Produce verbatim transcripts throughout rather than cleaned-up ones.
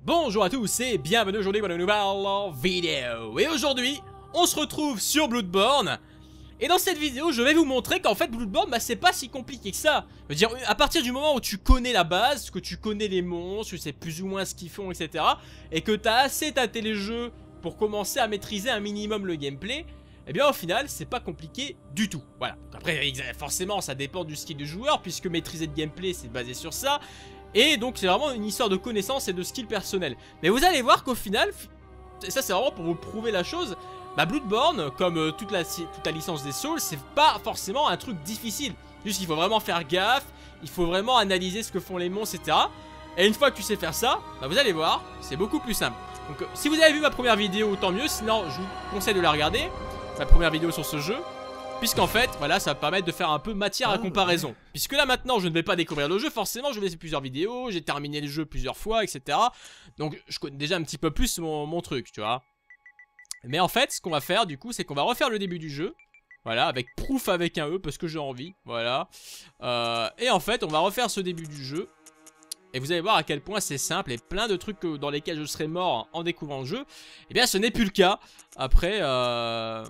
Bonjour à tous et bienvenue aujourd'hui pour une nouvelle vidéo. Et aujourd'hui, on se retrouve sur Bloodborne. Et dans cette vidéo, je vais vous montrer qu'en fait Bloodborne, bah, c'est pas si compliqué que ça. Je veux dire, à partir du moment où tu connais la base, que tu connais les monstres, tu sais plus ou moins ce qu'ils font, et cetera. Et que t'as assez tâté les jeux pour commencer à maîtriser un minimum le gameplay, eh bien au final, c'est pas compliqué du tout. Voilà. Donc après, forcément, ça dépend du skill du joueur, puisque maîtriser le gameplay, c'est basé sur ça. Et donc c'est vraiment une histoire de connaissances et de skill personnel. Mais vous allez voir qu'au final, et ça c'est vraiment pour vous prouver la chose, bah Bloodborne, comme euh, toute, la, toute la licence des Souls, c'est pas forcément un truc difficile. Juste qu'il faut vraiment faire gaffe, il faut vraiment analyser ce que font les monstres, et cetera. Et une fois que tu sais faire ça, bah vous allez voir, c'est beaucoup plus simple. Donc euh, si vous avez vu ma première vidéo, tant mieux, sinon je vous conseille de la regarder, ma première vidéo sur ce jeu. Puisqu'en fait, voilà, ça va permettre de faire un peu matière à comparaison. Puisque là maintenant, je ne vais pas découvrir le jeu, forcément, je vais laisser plusieurs vidéos, j'ai terminé le jeu plusieurs fois, et cetera. Donc, je connais déjà un petit peu plus mon, mon truc, tu vois. Mais en fait, ce qu'on va faire, du coup, c'est qu'on va refaire le début du jeu. Voilà, avec proof avec un E, parce que j'ai envie, voilà. Euh, et en fait, on va refaire ce début du jeu. Et vous allez voir à quel point c'est simple et plein de trucs dans lesquels je serais mort en découvrant le jeu. Eh bien, ce n'est plus le cas. Après, euh...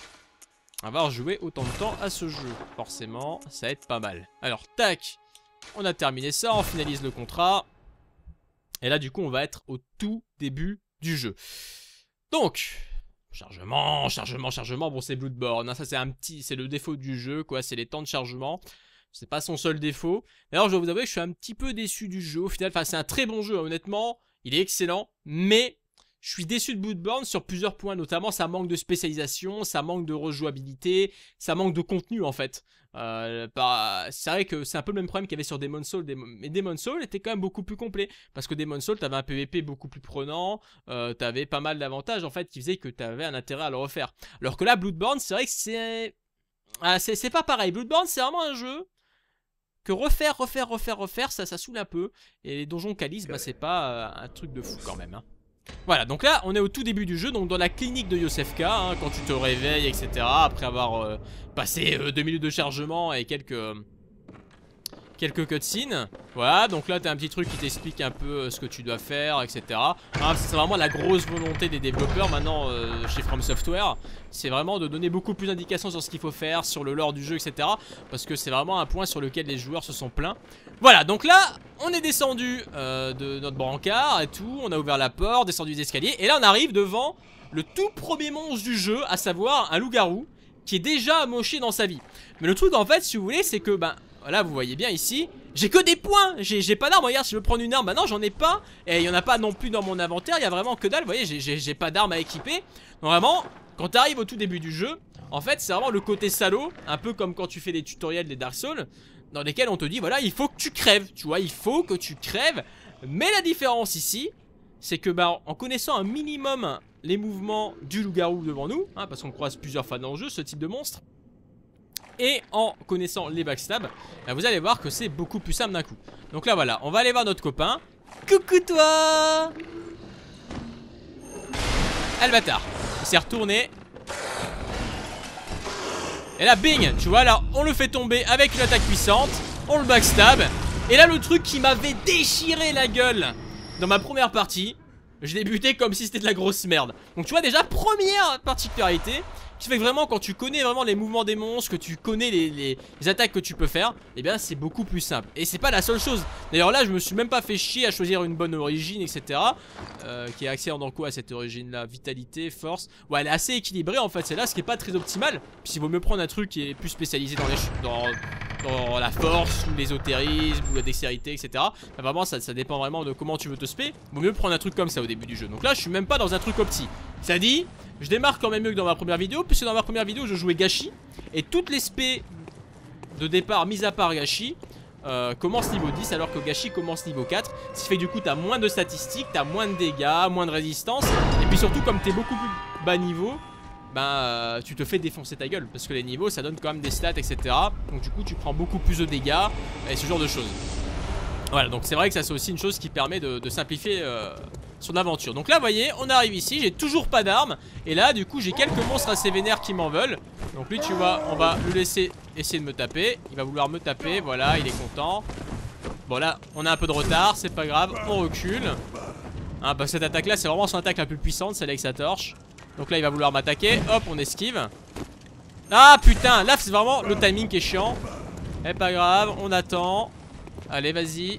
avoir joué autant de temps à ce jeu, forcément, ça va être pas mal. Alors, tac, on a terminé ça, on finalise le contrat. Et là, du coup, on va être au tout début du jeu. Donc, chargement, chargement, chargement, bon, c'est Bloodborne, hein, ça c'est un petit, c'est le défaut du jeu, quoi, c'est les temps de chargement. C'est pas son seul défaut. D'ailleurs, je dois vous avouer que je suis un petit peu déçu du jeu, au final, enfin, c'est un très bon jeu, honnêtement, il est excellent, mais... je suis déçu de Bloodborne sur plusieurs points, notamment ça manque de spécialisation, ça manque de rejouabilité, ça manque de contenu en fait. Euh, bah, c'est vrai que c'est un peu le même problème qu'il y avait sur Demon's Souls, mais Demon's Souls était quand même beaucoup plus complet. Parce que Demon's Souls, t'avais un P V P beaucoup plus prenant, euh, t'avais pas mal d'avantages en fait qui faisaient que t'avais un intérêt à le refaire. Alors que là, Bloodborne, c'est vrai que c'est... Ah, c'est pas pareil, Bloodborne c'est vraiment un jeu... que refaire, refaire, refaire, refaire, ça, ça saoule un peu. Et les donjons Calice, bah, c'est pas euh, un truc de fou quand même, hein. Voilà, donc là on est au tout début du jeu, donc dans la clinique de Iosefka, hein, quand tu te réveilles, et cetera. Après avoir euh, passé euh, deux minutes de chargement et quelques euh, quelques cutscenes. Voilà, donc là t'as un petit truc qui t'explique un peu euh, ce que tu dois faire, et cetera. Hein, c'est vraiment la grosse volonté des développeurs maintenant euh, chez From Software. C'est vraiment de donner beaucoup plus d'indications sur ce qu'il faut faire, sur le lore du jeu, et cetera. Parce que c'est vraiment un point sur lequel les joueurs se sont plaints. Voilà, donc là, on est descendu euh, de notre brancard et tout. On a ouvert la porte, descendu les escaliers. Et là, on arrive devant le tout premier monstre du jeu, à savoir un loup-garou qui est déjà amoché dans sa vie. Mais le truc, en fait, si vous voulez, c'est que, ben, voilà, vous voyez bien ici, j'ai que des points. J'ai pas d'armes. Regarde, si je veux prendre une arme, bah non, j'en ai pas. Et il n'y en a pas non plus dans mon inventaire. Il y a vraiment que dalle. Vous voyez, j'ai pas d'armes à équiper. Donc vraiment, quand tu arrives au tout début du jeu, en fait, c'est vraiment le côté salaud. Un peu comme quand tu fais des tutoriels des Dark Souls, dans lesquels on te dit, voilà, il faut que tu crèves. Tu vois, il faut que tu crèves. Mais la différence ici, c'est que, bah, en connaissant un minimum les mouvements du loup-garou devant nous, hein, parce qu'on croise plusieurs fois dans le jeu, ce type de monstre, et en connaissant les backstabs, bah, vous allez voir que c'est beaucoup plus simple d'un coup. Donc là, voilà, on va aller voir notre copain. Coucou toi! Ah, le bâtard. Il s'est retourné. Et là, bing, tu vois, là, on le fait tomber avec une attaque puissante. On le backstab. Et là, le truc qui m'avait déchiré la gueule dans ma première partie, je l'ai buté comme si c'était de la grosse merde. Donc tu vois, déjà, première particularité qui fait que vraiment, quand tu connais vraiment les mouvements des monstres, que tu connais les, les, les attaques que tu peux faire, eh bien c'est beaucoup plus simple. Et c'est pas la seule chose. D'ailleurs là, je me suis même pas fait chier à choisir une bonne origine, et cetera. Euh, qui est axée dans quoi cette origine là? Vitalité, force. Ouais, elle est assez équilibrée en fait, c'est là ce qui est pas très optimal. Puis il vaut mieux prendre un truc qui est plus spécialisé dans les dans, dans la force, ou l'ésotérisme, ou la dextérité, et cetera. Enfin, vraiment, ça, ça dépend vraiment de comment tu veux te spé. Vaut mieux prendre un truc comme ça au début du jeu. Donc là, je suis même pas dans un truc opti. Ça dit, je démarre quand même mieux que dans ma première vidéo, puisque dans ma première vidéo, je jouais Gashi. Et toutes les spé de départ, mis à part Gashi, euh, commencent niveau dix, alors que Gashi commence niveau quatre. Ce qui fait que du coup, t'as moins de statistiques, t'as moins de dégâts, moins de résistance. Et puis surtout, comme t'es beaucoup plus bas niveau, ben euh, tu te fais défoncer ta gueule, parce que les niveaux ça donne quand même des stats, et cetera. Donc du coup tu prends beaucoup plus de dégâts et ce genre de choses. Voilà, donc c'est vrai que ça c'est aussi une chose qui permet de, de simplifier euh, son aventure. Donc là vous voyez, on arrive ici, j'ai toujours pas d'armes. Et là du coup j'ai quelques monstres assez vénères qui m'en veulent. Donc lui tu vois, on va le laisser essayer de me taper. Il va vouloir me taper, voilà, il est content. Bon là on a un peu de retard, c'est pas grave, on recule. Hein, parce que cette attaque là c'est vraiment son attaque la plus puissante, celle avec sa torche. Donc là il va vouloir m'attaquer, hop on esquive. Ah putain, là c'est vraiment le timing qui est chiant. Eh pas grave, on attend. Allez vas-y.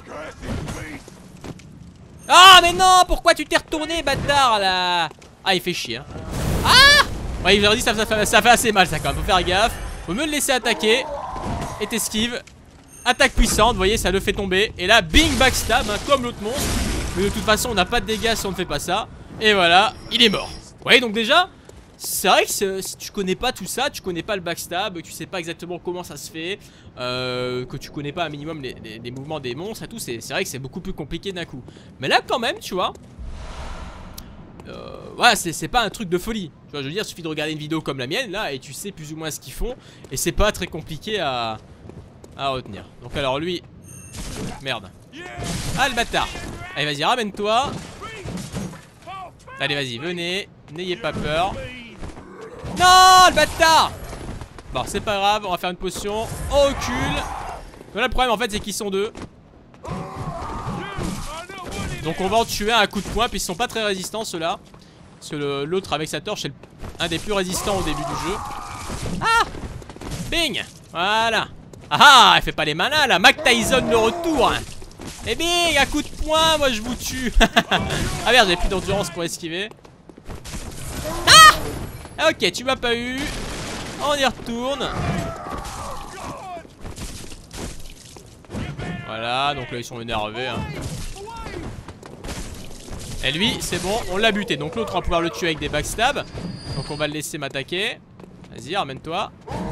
Ah mais non, pourquoi tu t'es retourné bâtard là? Ah il fait chier hein. Ah ouais il leur dit ça, ça, fait, ça fait assez mal ça quand même, faut faire gaffe. Faut mieux le laisser attaquer. Et t'esquives. Attaque puissante, vous voyez ça le fait tomber. Et là bing backstab hein, comme l'autre monstre. Mais de toute façon on n'a pas de dégâts si on ne fait pas ça. Et voilà, il est mort. Vous voyez donc déjà c'est vrai que si tu connais pas tout ça, tu connais pas le backstab, que tu sais pas exactement comment ça se fait, euh, que tu connais pas un minimum les, les, les mouvements des monstres et tout, c'est vrai que c'est beaucoup plus compliqué d'un coup. Mais là quand même tu vois, euh, voilà c'est pas un truc de folie. Tu vois je veux dire il suffit de regarder une vidéo comme la mienne là et tu sais plus ou moins ce qu'ils font. Et c'est pas très compliqué à, à retenir. Donc alors lui, merde. Ah le bâtard. Allez vas-y ramène-toi. Allez vas-y venez, n'ayez pas peur. Non le bâtard. Bon c'est pas grave, on va faire une potion. On recule. Donc là le problème en fait c'est qu'ils sont deux. Donc on va en tuer un à coup de poing. Puis ils sont pas très résistants ceux-là. Parce que l'autre avec sa torche c'est un des plus résistants au début du jeu. Ah bing. Voilà. Ah ah elle fait pas les malins là. Mac Tyson le retour. Et bing à coup de poing moi je vous tue. Ah merde j'avais plus d'endurance pour esquiver. Ah ok tu m'as pas eu. On y retourne. Voilà donc là ils sont énervés hein. Et lui c'est bon on l'a buté. Donc l'autre on va pouvoir le tuer avec des backstabs. Donc on va le laisser m'attaquer. Vas-y ramène-toi.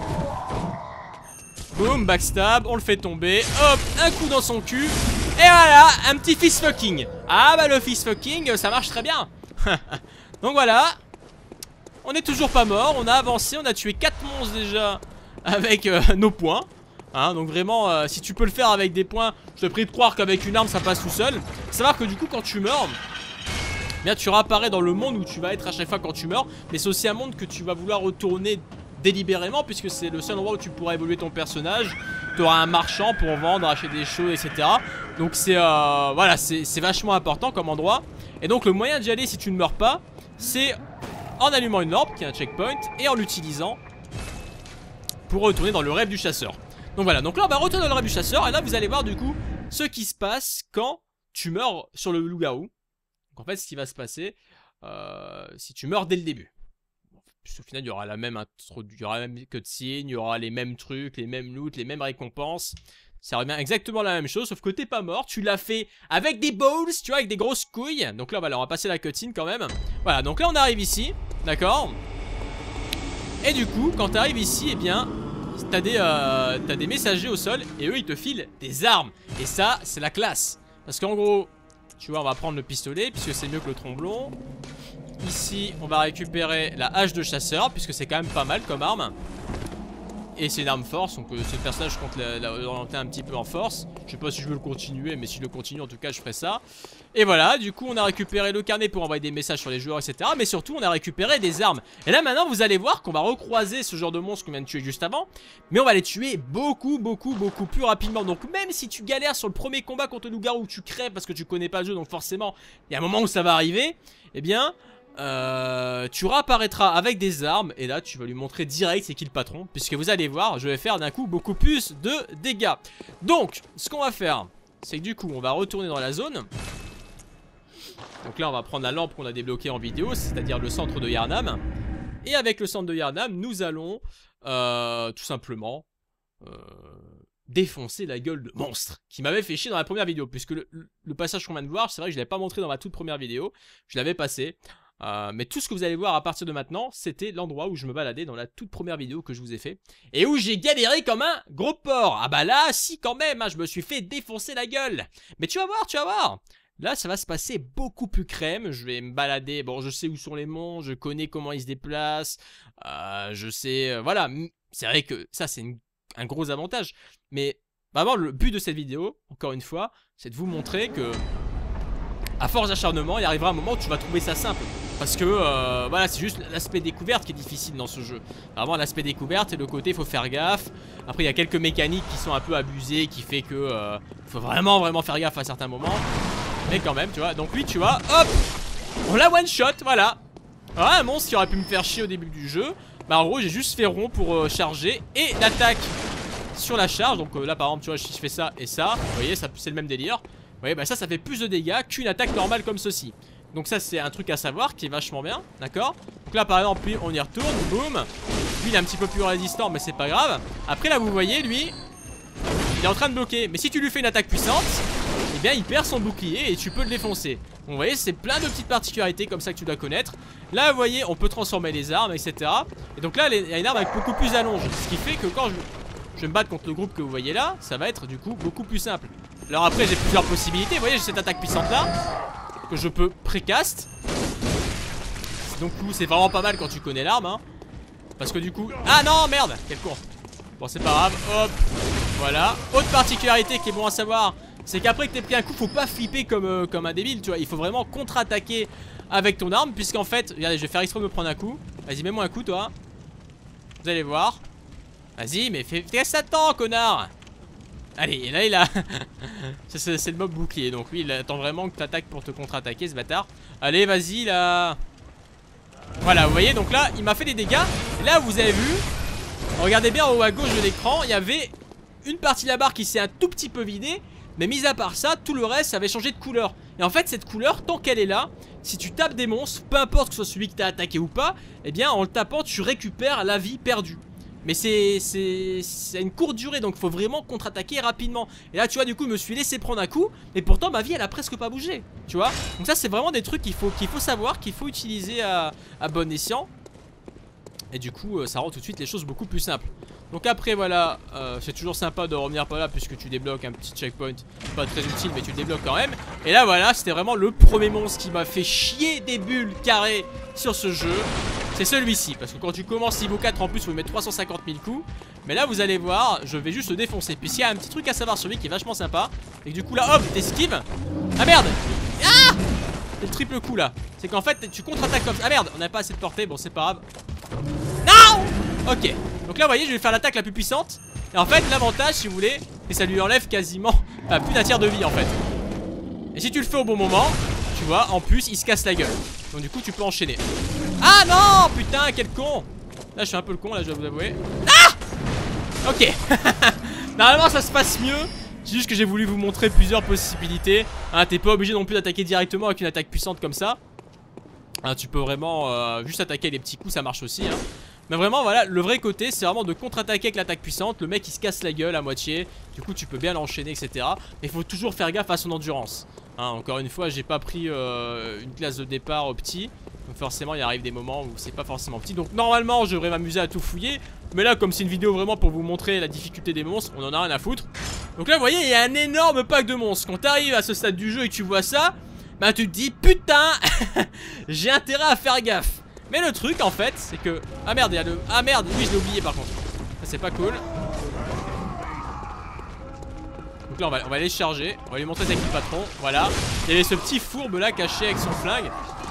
Boum backstab. On le fait tomber. Hop un coup dans son cul. Et voilà un petit fist fucking. Ah bah le fist fucking ça marche très bien. Donc voilà. On est toujours pas mort, on a avancé, on a tué quatre monstres déjà avec euh, nos points hein, donc vraiment euh, si tu peux le faire avec des points, je te prie de croire qu'avec une arme ça passe tout seul. Faut savoir que du coup quand tu meurs, bien tu réapparais dans le monde où tu vas être à chaque fois quand tu meurs. Mais c'est aussi un monde que tu vas vouloir retourner délibérément, puisque c'est le seul endroit où tu pourras évoluer ton personnage. Tu auras un marchand pour vendre, acheter des choses, et cetera. Donc c'est euh, voilà, c'est vachement important comme endroit. Et donc le moyen d'y aller si tu ne meurs pas, c'est en allumant une lampe qui est un checkpoint et en l'utilisant pour retourner dans le rêve du chasseur. Donc voilà, donc là on va retourner dans le rêve du chasseur. Et là vous allez voir du coup ce qui se passe quand tu meurs sur le loup-garou. Donc en fait ce qui va se passer euh, si tu meurs dès le début. Au final il y aura la même intro, il y aura la même cutscene, il y aura les mêmes trucs, les mêmes loots, les mêmes récompenses. Ça revient exactement la même chose, sauf que t'es pas mort, tu l'as fait avec des balls, tu vois, avec des grosses couilles. Donc là, voilà, on va passer la cutscene quand même. Voilà, donc là on arrive ici, d'accord. Et du coup, quand t'arrives ici, eh bien, t'as des, euh, t'as des messagers au sol et eux ils te filent des armes. Et ça, c'est la classe. Parce qu'en gros, tu vois, on va prendre le pistolet puisque c'est mieux que le tromblon. Ici, on va récupérer la hache de chasseur puisque c'est quand même pas mal comme arme. Et c'est une arme force, donc euh, ce personnage compte l'orienter un petit peu en force. Je sais pas si je veux le continuer, mais si je le continue en tout cas je ferai ça. Et voilà, du coup on a récupéré le carnet pour envoyer des messages sur les joueurs, et cetera. Mais surtout on a récupéré des armes. Et là maintenant vous allez voir qu'on va recroiser ce genre de monstres qu'on vient de tuer juste avant. Mais on va les tuer beaucoup beaucoup beaucoup plus rapidement. Donc même si tu galères sur le premier combat contre le loup-garou où tu crèves parce que tu connais pas le jeu, donc forcément il y a un moment où ça va arriver. Eh bien... Euh, tu réapparaîtras avec des armes et là tu vas lui montrer direct c'est qui le patron, puisque vous allez voir je vais faire d'un coup beaucoup plus de dégâts. Donc ce qu'on va faire c'est que du coup on va retourner dans la zone. Donc là on va prendre la lampe qu'on a débloquée en vidéo, c'est à dire le centre de Yharnam. Et avec le centre de Yharnam nous allons euh, tout simplement euh, défoncer la gueule de monstre qui m'avait fait chier dans la première vidéo, puisque le, le passage qu'on vient de voir c'est vrai que je l'avais pas montré dans ma toute première vidéo. Je l'avais passé. Euh, mais tout ce que vous allez voir à partir de maintenant, c'était l'endroit où je me baladais dans la toute première vidéo que je vous ai fait et où j'ai galéré comme un gros porc. Ah bah là, si quand même, hein, je me suis fait défoncer la gueule. Mais tu vas voir, tu vas voir. Là, ça va se passer beaucoup plus crème. Je vais me balader. Bon, je sais où sont les monstres, je connais comment ils se déplacent. Euh, je sais, euh, voilà. C'est vrai que ça, c'est un gros avantage. Mais vraiment, le but de cette vidéo, encore une fois, c'est de vous montrer que, à force d'acharnement, il arrivera un moment où tu vas trouver ça simple. Parce que euh, voilà, c'est juste l'aspect découverte qui est difficile dans ce jeu. Vraiment l'aspect découverte et le côté faut faire gaffe. Après il y a quelques mécaniques qui sont un peu abusées, qui fait que euh, faut vraiment vraiment faire gaffe à certains moments. mais quand même, tu vois. Donc lui, tu vois, hop, on l'a one shot, voilà. Alors un monstre qui aurait pu me faire chier au début du jeu, bah en gros j'ai juste fait rond pour euh, charger et l'attaque sur la charge. Donc euh, là par exemple tu vois si je fais ça et ça, vous voyez ça c'est le même délire. Vous voyez bah ça ça fait plus de dégâts qu'une attaque normale comme ceci. Donc ça c'est un truc à savoir qui est vachement bien, d'accord. Donc là par exemple lui on y retourne, boum. Lui il est un petit peu plus résistant mais c'est pas grave. Après là vous voyez lui il est en train de bloquer, mais si tu lui fais une attaque puissante, eh bien il perd son bouclier et tu peux le défoncer. Donc vous voyez c'est plein de petites particularités comme ça que tu dois connaître. Là vous voyez on peut transformer les armes etc. Et donc là il y a une arme avec beaucoup plus d'allonge, ce qui fait que quand je, je vais me battre contre le groupe que vous voyez là, ça va être du coup beaucoup plus simple. Alors après j'ai plusieurs possibilités, vous voyez j'ai cette attaque puissante là que je peux précast. Donc c'est vraiment pas mal quand tu connais l'arme hein. Parce que du coup... Ah non merde, quel con. Bon c'est pas grave, hop. Voilà, autre particularité qui est bon à savoir, c'est qu'après que t'aies pris un coup, faut pas flipper comme, euh, comme un débile, tu vois. Il faut vraiment contre-attaquer avec ton arme, puisqu'en fait, regardez, je vais faire exprès de me prendre un coup. Vas-y, mets-moi un coup, toi. Vous allez voir. Vas-y, mais fais, fais ça temps, connard. Allez, et là, il a... c'est le mob bouclier, donc lui, il attend vraiment que t'attaques pour te contre-attaquer, ce bâtard. Allez, vas-y, là. Voilà, vous voyez, donc là, il m'a fait des dégâts. Là, vous avez vu, regardez bien en haut à gauche de l'écran, il y avait une partie de la barre qui s'est un tout petit peu vidée. Mais mis à part ça, tout le reste ça avait changé de couleur. Et en fait cette couleur, tant qu'elle est là, si tu tapes des monstres, peu importe que ce soit celui qui t'a attaqué ou pas, eh bien en le tapant tu récupères la vie perdue. Mais c'est c'est une courte durée, donc il faut vraiment contre-attaquer rapidement. Et là tu vois du coup je me suis laissé prendre un coup, mais pourtant ma vie elle a presque pas bougé. Tu vois. Donc ça c'est vraiment des trucs qu'il faut, qu'il faut savoir, qu'il faut utiliser à, à bon escient. Et du coup ça rend tout de suite les choses beaucoup plus simples. Donc après voilà, euh, c'est toujours sympa de revenir par là puisque tu débloques un petit checkpoint. Pas très utile mais tu le débloques quand même. Et là voilà, c'était vraiment le premier monstre qui m'a fait chier des bulles carrées sur ce jeu. C'est celui-ci, parce que quand tu commences niveau quatre en plus vous mettre trois cent cinquante mille coups. Mais là vous allez voir, je vais juste le défoncer. Puisqu'il y a un petit truc à savoir sur lui qui est vachement sympa. Et que du coup là hop, t'esquives. Ah merde. Ah, c'est le triple coup là. C'est qu'en fait tu contre-attaques comme ça. Ah merde, on n'a pas assez de portée, bon c'est pas grave. Non. Ok. Donc là vous voyez je vais faire l'attaque la plus puissante. Et en fait l'avantage si vous voulez, c'est que ça lui enlève quasiment enfin, plus d'un tiers de vie en fait. Et si tu le fais au bon moment, tu vois, en plus il se casse la gueule. Donc du coup tu peux enchaîner. Ah non putain quel con. Là je suis un peu le con là je dois vous avouer. Ah. Ok. Normalement ça se passe mieux. C'est juste que j'ai voulu vous montrer plusieurs possibilités hein, t'es pas obligé non plus d'attaquer directement avec une attaque puissante comme ça hein, tu peux vraiment euh, juste attaquer les petits coups, ça marche aussi hein. Mais vraiment voilà, le vrai côté c'est vraiment de contre-attaquer avec l'attaque puissante. Le mec il se casse la gueule à moitié. Du coup tu peux bien l'enchaîner etc. Mais il faut toujours faire gaffe à son endurance hein, encore une fois j'ai pas pris euh, une classe de départ au petit. Donc forcément il arrive des moments où c'est pas forcément petit. Donc normalement je devrais m'amuser à tout fouiller. Mais là comme c'est une vidéo vraiment pour vous montrer la difficulté des monstres, on en a rien à foutre. Donc là vous voyez il y a un énorme pack de monstres. Quand t'arrives à ce stade du jeu et que tu vois ça, bah tu te dis putain j'ai intérêt à faire gaffe. Mais le truc en fait c'est que... Ah merde il y a le... Ah merde oui je l'ai oublié par contre. Ça c'est pas cool. Donc là on va, on va aller charger. On va lui montrer c'est qui le patron. Voilà. Il y avait ce petit fourbe là caché avec son flingue.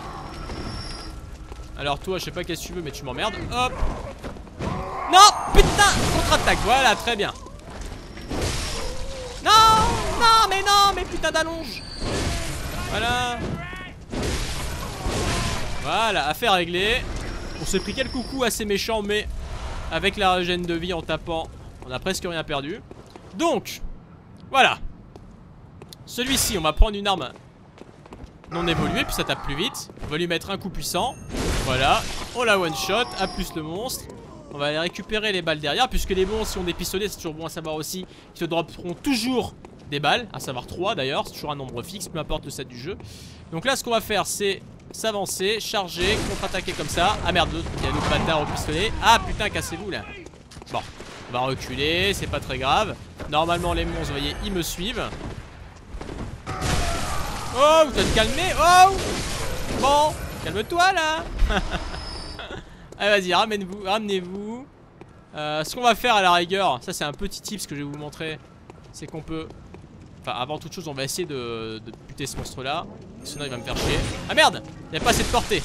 Alors toi je sais pas qu'est-ce que tu veux mais tu m'emmerdes. Hop. Non putain. Contre-attaque. Voilà très bien. Non. Non mais non mais putain d'allonge. Voilà. Voilà, affaire réglée. On s'est pris quelques coups assez méchants, mais avec la régène de vie en tapant, on a presque rien perdu. Donc, voilà. Celui-ci, on va prendre une arme non évoluée, puis ça tape plus vite. On va lui mettre un coup puissant. Voilà, on la one shot, à plus le monstre. On va aller récupérer les balles derrière, puisque les monstres, si on des pistolets, c'est toujours bon à savoir aussi, ils te dropperont toujours des balles, à savoir trois d'ailleurs, c'est toujours un nombre fixe, peu importe le stade du jeu. Donc là, ce qu'on va faire, c'est s'avancer, charger, contre-attaquer comme ça. Ah merde, il y a l'autre bâtard au pistolet. Ah putain, cassez-vous là. Bon, on va reculer, c'est pas très grave. Normalement les monstres, vous voyez, ils me suivent. Oh, vous êtes calmé. Oh. Bon, calme-toi là. Allez vas-y, ramène-vous, ramenez-vous. euh, Ce qu'on va faire à la rigueur, ça c'est un petit tips que je vais vous montrer. C'est qu'on peut... Enfin avant toute chose on va essayer de, de buter ce monstre là. Sinon il va me faire chier. Ah merde, il n'y a pas assez de portée.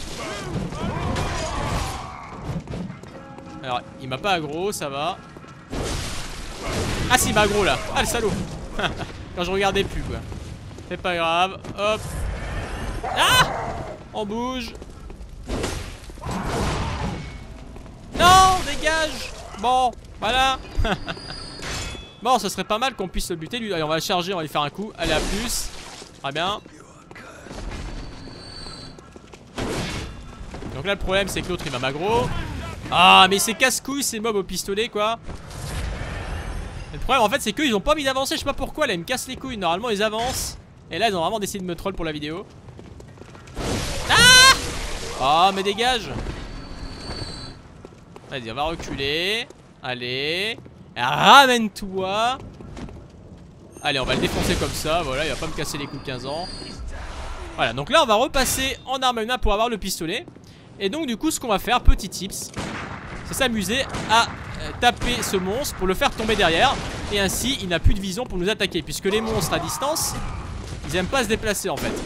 Alors il m'a pas aggro, ça va. Ah si il m'a aggro là. Ah le salaud. Quand je regardais plus quoi. C'est pas grave. Hop. Ah! On bouge. Non, dégage. Bon, voilà. Bon, ce serait pas mal qu'on puisse le buter lui. Allez, on va le charger, on va lui faire un coup. Allez, à plus. Très bien. Donc là, le problème, c'est que l'autre, il va m'aggro. Ah, mais c'est casse-couille, ces mobs au pistolet, quoi. Et le problème, en fait, c'est qu'ils ont pas envie d'avancer. Je sais pas pourquoi, là, ils me cassent les couilles. Normalement, ils avancent. Et là, ils ont vraiment décidé de me troll pour la vidéo. Ah! Oh, mais dégage. Vas-y, on va reculer. Allez. Ramène-toi. Allez, on va le défoncer comme ça. Voilà, il va pas me casser les couilles de quinze ans. Voilà, donc là, on va repasser en arme à une pour avoir le pistolet. Et donc, du coup, ce qu'on va faire, petit tips, c'est s'amuser à euh, taper ce monstre pour le faire tomber derrière. Et ainsi, il n'a plus de vision pour nous attaquer. Puisque les monstres à distance, ils aiment pas se déplacer en fait.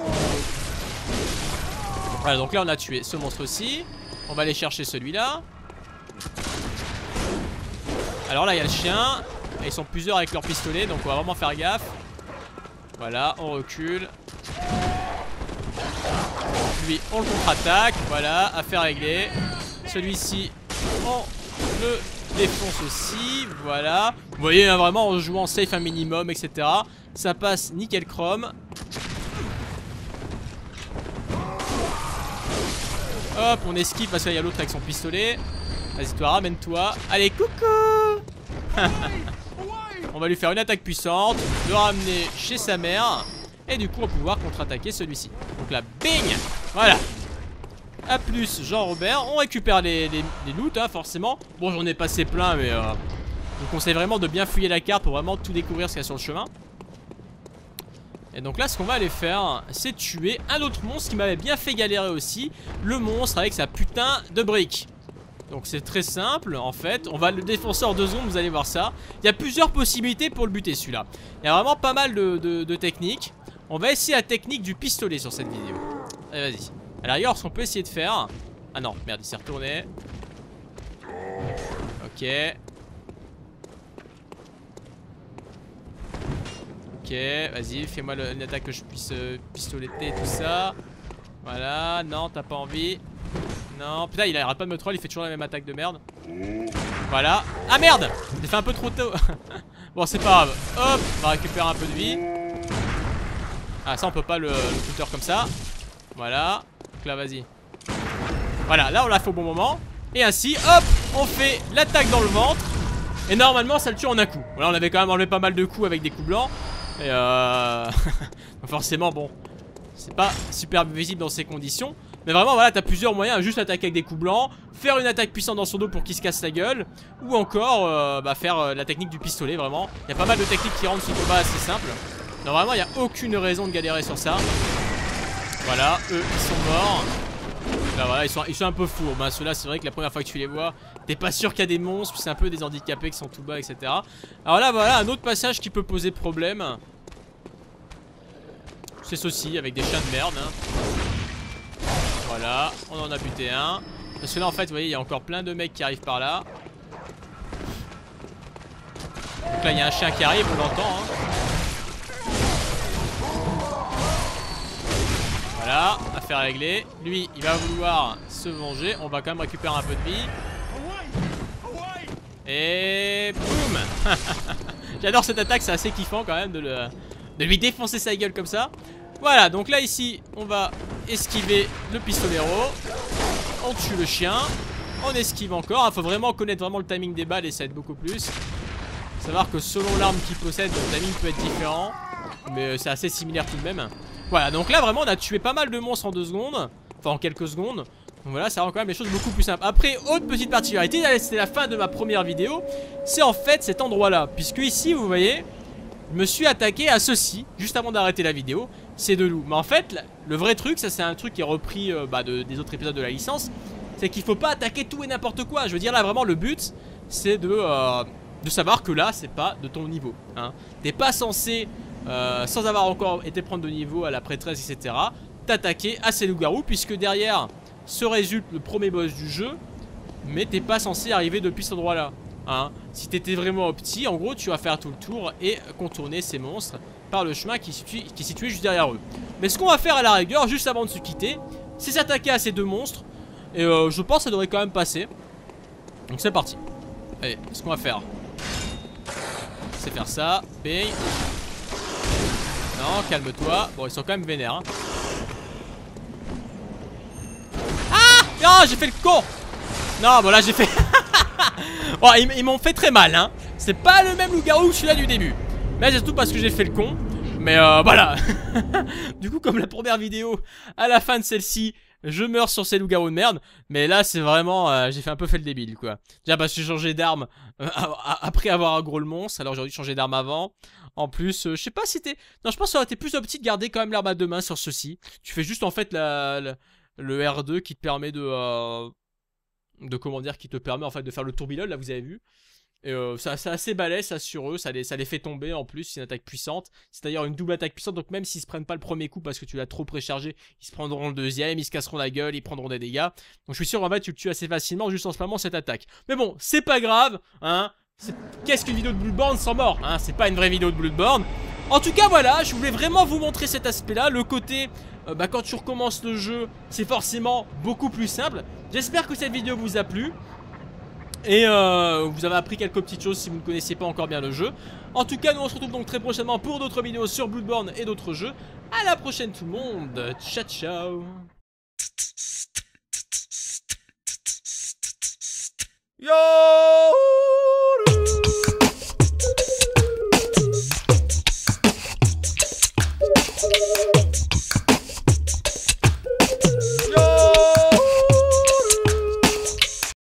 Voilà, donc là, on a tué ce monstre aussi. On va aller chercher celui-là. Alors là, il y a le chien. Et ils sont plusieurs avec leur pistolet, donc on va vraiment faire gaffe. Voilà, on recule. Lui, on le contre-attaque. Voilà, affaire réglée. Celui-ci, on le défonce aussi. Voilà. Vous voyez, hein, vraiment, en jouant safe un minimum, et cetera. Ça passe nickel chrome. Hop, on esquive parce qu'il y a l'autre avec son pistolet. Vas-y, toi, ramène-toi. Allez, coucou. On va lui faire une attaque puissante, le ramener chez sa mère. Et du coup, on va pouvoir contre-attaquer celui-ci. Donc là, bing. Voilà. A plus, Jean-Robert. On récupère les, les, les loots, hein, forcément. Bon, j'en ai passé plein, mais euh, je vous conseille vraiment de bien fouiller la carte pour vraiment tout découvrir ce qu'il y a sur le chemin. Et donc là, ce qu'on va aller faire, c'est tuer un autre monstre qui m'avait bien fait galérer aussi. Le monstre avec sa putain de brique. Donc c'est très simple en fait. On va le défoncer en deux secondes, vous allez voir ça. Il y a plusieurs possibilités pour le buter celui-là. Il y a vraiment pas mal de, de, de techniques. On va essayer la technique du pistolet sur cette vidéo. Allez, vas-y. À l'arrière, ce qu'on peut essayer de faire. Ah non, merde, il s'est retourné. Ok. Ok, vas-y, fais-moi une attaque que je puisse euh, pistoleter tout ça. Voilà, non, t'as pas envie. Non, putain, il arrête pas de me troll, il fait toujours la même attaque de merde. Voilà. Ah merde, j'ai fait un peu trop tôt. Bon, c'est pas grave. Hop, on va récupérer un peu de vie. Ah, ça, on peut pas le, le tuteur comme ça. Voilà. Donc là, vas-y. Voilà, là, on l'a fait au bon moment. Et ainsi, hop, on fait l'attaque dans le ventre. Et normalement, ça le tue en un coup. Voilà, on avait quand même enlevé pas mal de coups avec des coups blancs. Et euh... forcément, bon, c'est pas super visible dans ces conditions. Mais vraiment, voilà, t'as plusieurs moyens. Juste attaquer avec des coups blancs, faire une attaque puissante dans son dos pour qu'il se casse la gueule, ou encore euh, bah, faire euh, la technique du pistolet. Vraiment, il y a pas mal de techniques qui rendent ce combat assez simple. Non, vraiment, il n'y a aucune raison de galérer sur ça. Voilà, eux, ils sont morts. Là, voilà, ils sont, ils sont un peu fous. Bah, ceux-là, c'est vrai que la première fois que tu les vois, t'es pas sûr qu'il y a des monstres, c'est un peu des handicapés qui sont tout bas, et cetera. Alors là, voilà, un autre passage qui peut poser problème. C'est ceci, avec des chiens de merde. Hein. Voilà, on en a buté un. Parce que là, en fait, vous voyez, il y a encore plein de mecs qui arrivent par là. Donc là, il y a un chien qui arrive, on l'entend. Hein. Voilà, affaire réglée. Lui, il va vouloir se venger. On va quand même récupérer un peu de vie. Et boum. J'adore cette attaque, c'est assez kiffant quand même de, le, de lui défoncer sa gueule comme ça. Voilà, donc là ici, on va esquiver le pistolero. On tue le chien. On esquive encore. Il faut vraiment connaître vraiment le timing des balles et ça aide beaucoup plus. Savoir que selon l'arme qu'il possède, le timing peut être différent. Mais c'est assez similaire tout de même. Voilà, donc là vraiment on a tué pas mal de monstres en deux secondes. Enfin en quelques secondes. Donc voilà, ça rend quand même les choses beaucoup plus simples. Après, autre petite particularité, c'était la fin de ma première vidéo. C'est en fait cet endroit là. Puisque ici, vous voyez, je me suis attaqué à ceci, juste avant d'arrêter la vidéo. C'est de loups. Mais en fait, le vrai truc, ça c'est un truc qui est repris euh, bah, de, des autres épisodes de la licence. C'est qu'il faut pas attaquer tout et n'importe quoi. Je veux dire là vraiment le but, c'est de, euh, de savoir que là, c'est pas de ton niveau. Hein. T'es pas censé... Euh, sans avoir encore été prendre de niveau à la prêtresse, et cetera, t'attaquer à ces loups-garous, puisque derrière se résulte le premier boss du jeu, mais t'es pas censé arriver depuis cet endroit-là. Hein. Si t'étais vraiment petit, en gros, tu vas faire tout le tour et contourner ces monstres par le chemin qui est, situé, qui est situé juste derrière eux. Mais ce qu'on va faire à la rigueur, juste avant de se quitter, c'est s'attaquer à ces deux monstres. Et euh, je pense que ça devrait quand même passer. Donc c'est parti. Allez, ce qu'on va faire, c'est faire ça. Bing. Non, calme-toi. Bon, ils sont quand même vénères, hein. Ah non, j'ai fait le con. Non, bon là j'ai fait... Bon, ils, ils m'ont fait très mal, hein. C'est pas le même loup-garou que celui-là du début. Mais c'est tout parce que j'ai fait le con. Mais euh, voilà. Du coup, comme la première vidéo, à la fin de celle-ci, je meurs sur ces loups-garous de merde. Mais là, c'est vraiment... Euh, j'ai fait un peu fait le débile, quoi. Déjà parce que j'ai changé d'arme euh, après avoir aggro le monstre. Alors j'aurais dû changer d'arme avant. En plus, euh, je sais pas si c'était... Non, je pense que ça aurait été plus optique de garder quand même l'arme à deux mains sur ceci. Tu fais juste en fait la, la, le R deux qui te permet de... Euh, de comment dire, qui te permet en fait de faire le tourbillon, là vous avez vu. Et euh, c'est assez balèze ça sur eux, ça les, ça les fait tomber en plus, c'est une attaque puissante. C'est d'ailleurs une double attaque puissante, donc même s'ils se prennent pas le premier coup parce que tu l'as trop préchargé, ils se prendront le deuxième, ils se casseront la gueule, ils prendront des dégâts. Donc je suis sûr en fait tu le tues assez facilement juste en spammant cette attaque. Mais bon, c'est pas grave, hein. Qu'est-ce qu'une vidéo de Bloodborne sans mort, hein, c'est pas une vraie vidéo de Bloodborne. En tout cas voilà, je voulais vraiment vous montrer cet aspect là, le côté... Euh, bah, quand tu recommences le jeu, c'est forcément beaucoup plus simple. J'espère que cette vidéo vous a plu. Et euh, vous avez appris quelques petites choses si vous ne connaissez pas encore bien le jeu. En tout cas, nous on se retrouve donc très prochainement pour d'autres vidéos sur Bloodborne et d'autres jeux. À la prochaine tout le monde. Ciao ciao. Yo!